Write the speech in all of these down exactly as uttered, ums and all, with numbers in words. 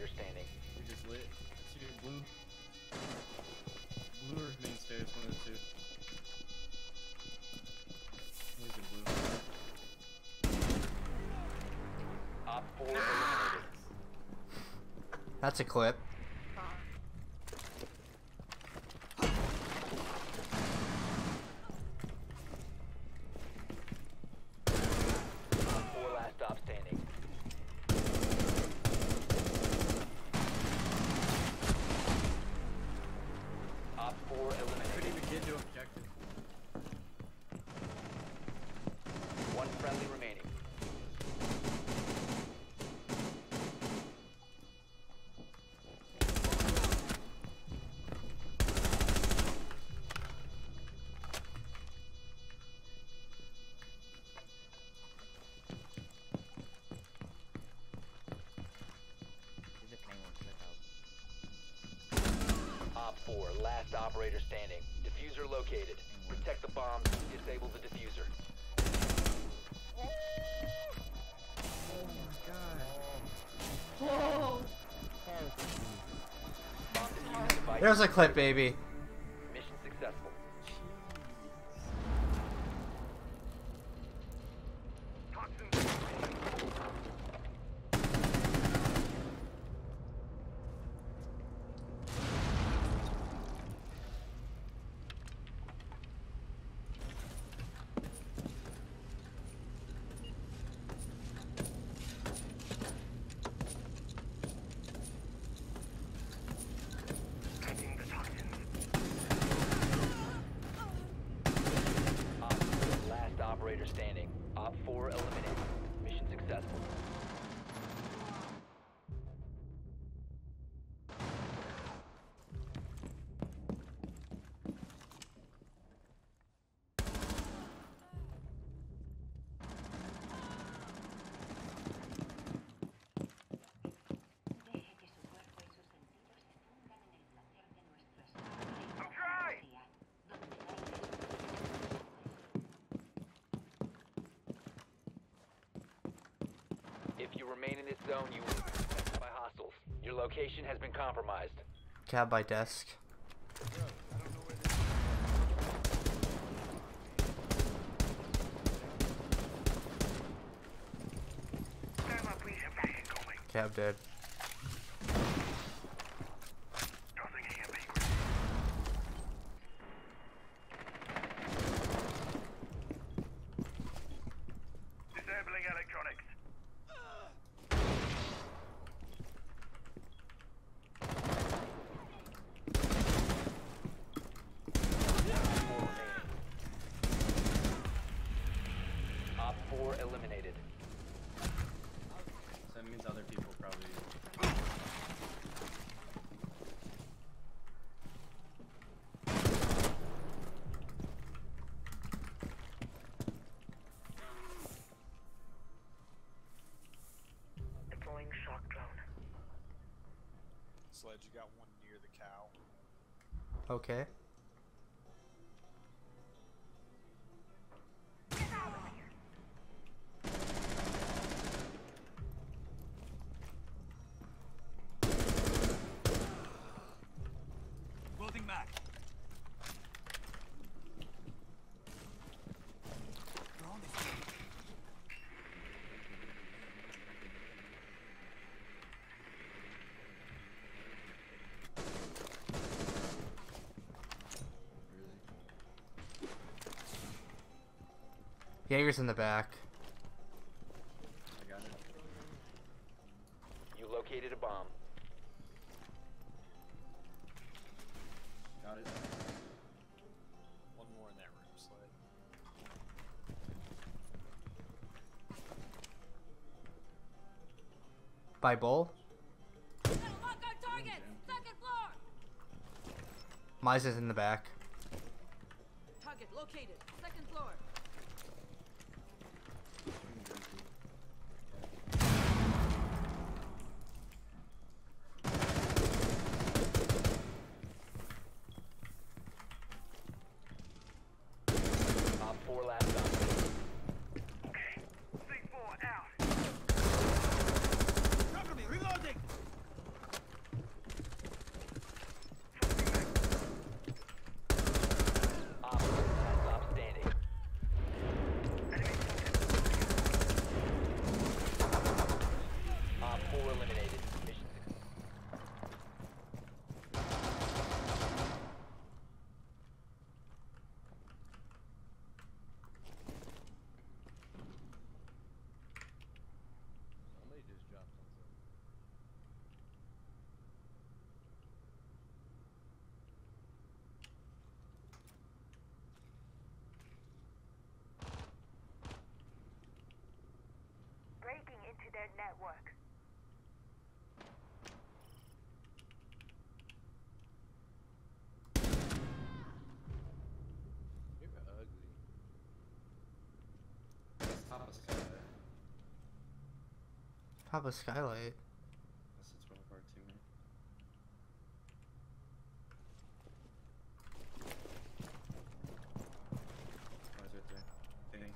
operator standing. We just lit. Let's see your blue. Blue or main stairs, one of the two. Here's the blue. Op four eliminated. That's a clip. Four last stop standing. Op four eliminated. Couldn't even get to objective. One friendly remaining. Op four, last operator standing. Diffuser located. Protect the bomb. Disable the diffuser. Whoa! Bomb diffuser device. There's a clip, baby. Mission successful. Op four, last operator standing. Op four eliminated. Mission successful. Deje que su cuerpo y sus sentidos se fundan en el placer de nuestro estado de inconsciencia, donde la If you remain in this zone, you will be protected by hostiles. Your location has been compromised. Cab by desk. Cab dead. Disabling electronics. Op four eliminated. So that means other people probably. Deploying shock drone. Sledge, you got one near the cow. Okay. Loading Mac. Drone is ready. Jaeger's in the back. I got it. You located a bomb. Got it. One more in that room, Sled. By Bull. Lock on target! Second floor! Miza's in the back. Target located. Second floor. Op four last stop. C four out. Cover me, reloading! their network. You're ugly. Top of skylight. Top of skylight. Unless it's one of our teammates. Oh, he's right there. Dang.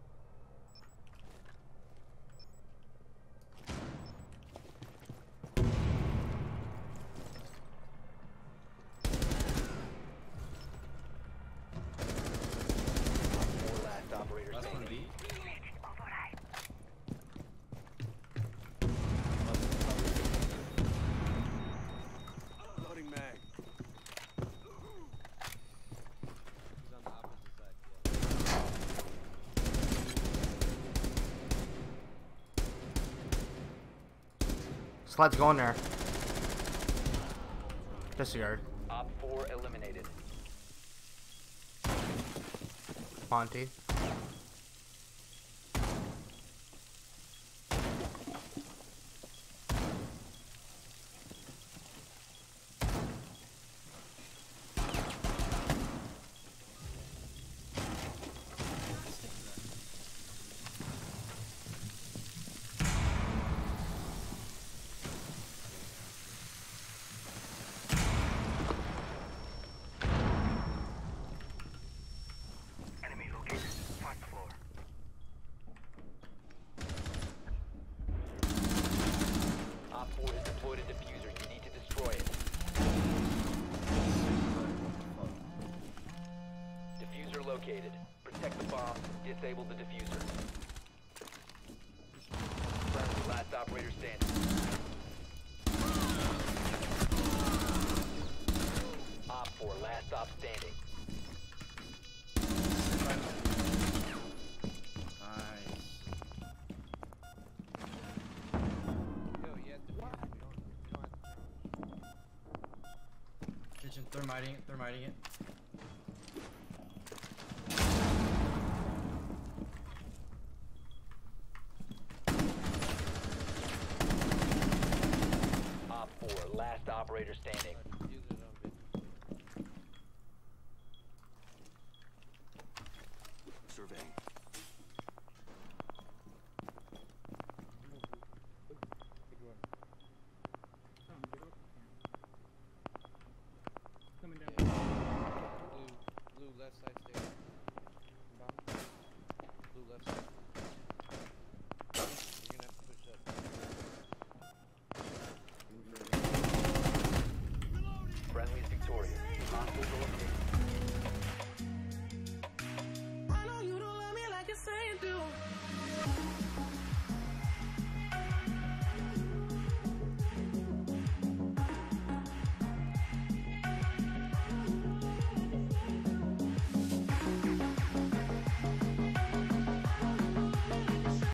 Four last operators Last one standing. B. Override. Loading mag. He's on the opposite side. Slide's going there. Disregard. Op four eliminated. Monty. Enemy located. First floor. Op four has deployed a diffuser. You need to destroy it. Diffuser located. Protect the bomb. Disable the diffuser. Friendly, last operator standing. Op four, last stop standing. Nice. Yo, yeah, the we don't, we don't have to. Kitchen, thermiting it, thermiting it. Op four, last operator standing.